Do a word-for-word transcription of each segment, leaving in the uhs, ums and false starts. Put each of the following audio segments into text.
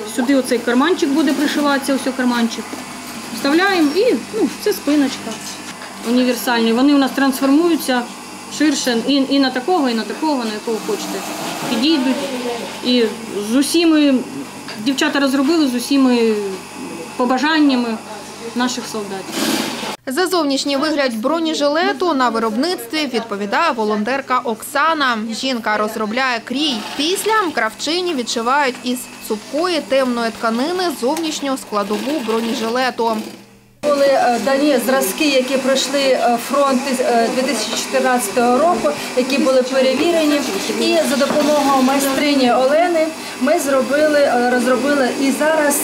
Сюди оцей карманчик буде пришиватися, ось карманчик. Вставляємо і ну, це спиночка. Універсальні. Вони у нас трансформуються ширше і, і на такого, і на такого, на якого хочете. Підійдуть. І з усіми, дівчата розробили з усіми побажаннями наших солдатів. За зовнішній вигляд бронежилету на виробництві відповідає волонтерка Оксана. Жінка розробляє крій. Після кравчині відшивають із цупкої темної тканини зовнішню складову бронежилету. Були дані зразки, які пройшли фронт дві тисячі чотирнадцятого року, які були перевірені. І за допомогою майстрині Олени ми зробили, розробили і зараз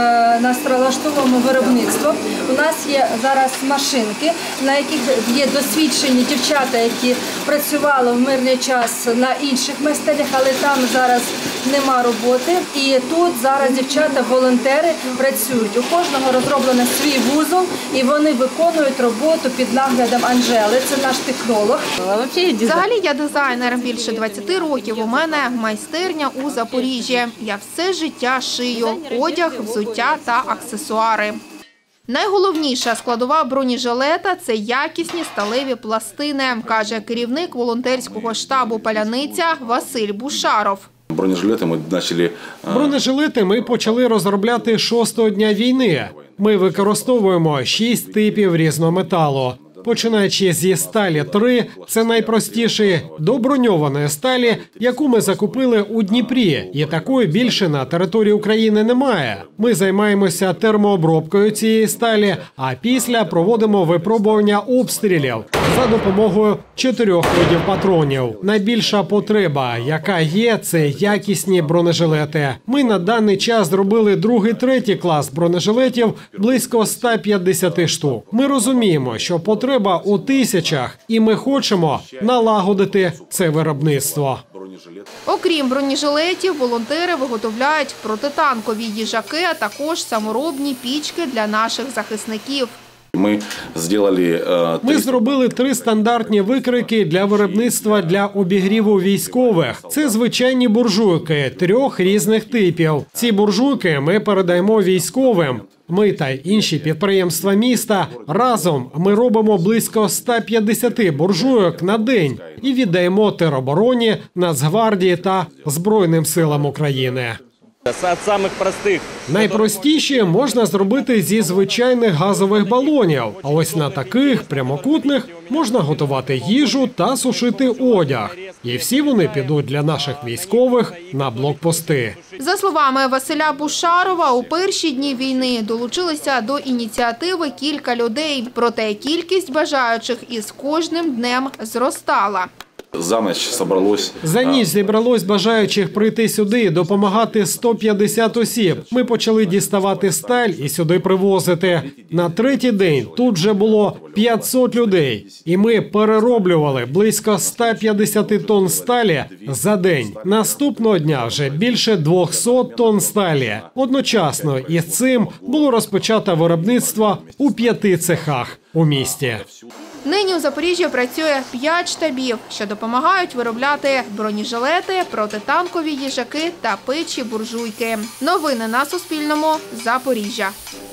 налаштовуємо виробництво. У нас є зараз машинки, на яких є досвідчені дівчата, які працювали в мирний час на інших майстернях, але там зараз нема роботи. І тут зараз дівчата-волонтери працюють. У кожного розроблено свій вузол. І вони виконують роботу під наглядом Анжели, це наш технолог. Взагалі я дизайнер. Більше двадцяти років у мене майстерня у Запоріжжі. Я все життя шию – одяг, взуття та аксесуари. Найголовніша складова бронежилета – це якісні сталеві пластини, каже керівник волонтерського штабу «Паляниця» Василь Бушаров. Бронежилети ми почали... Бронежилети ми почали розробляти шостого дня війни. Ми використовуємо шість типів різного металу. Починаючи зі сталі три, це найпростіший, до броньованої сталі, яку ми закупили у Дніпрі. І такої більше на території України немає. Ми займаємося термообробкою цієї сталі, а після проводимо випробування обстрілів за допомогою чотирьох видів патронів. Найбільша потреба, яка є, це якісні бронежилети. Ми на даний час зробили другий, третій клас бронежилетів близько ста п'ятдесяти штук. Ми розуміємо, що потреба Треба у тисячах, і ми хочемо налагодити це виробництво. Окрім бронежилетів, волонтери виготовляють протитанкові їжаки, а також саморобні пічки для наших захисників. Ми зробили, Ми зробили три стандартні викрики для виробництва для обігріву військових. Це звичайні буржуйки трьох різних типів. Ці буржуйки ми передаємо військовим. Ми та інші підприємства міста разом ми робимо близько ста п'ятдесяти буржуйок на день і віддаємо теробороні, Нацгвардії та Збройним силам України. Найпростіші можна зробити зі звичайних газових балонів, а ось на таких прямокутних можна готувати їжу та сушити одяг. І всі вони підуть для наших військових на блокпости. За словами Василя Бушарова, у перші дні війни долучилися до ініціативи кілька людей, проте кількість бажаючих із кожним днем зростала. За ніч зібралось... За ніч зібралось бажаючих прийти сюди і допомагати сто п'ятдесят осіб. Ми почали діставати сталь і сюди привозити. На третій день тут вже було п'ятсот людей. І ми перероблювали близько ста п'ятдесяти тонн сталі за день. Наступного дня вже більше двохсот тонн сталі. Одночасно із цим було розпочато виробництво у п'яти цехах у місті. Нині у Запоріжжі працює п'ять штабів, що допомагають виробляти бронежилети, протитанкові їжаки та печі-буржуйки. Новини на Суспільному. Запоріжжя.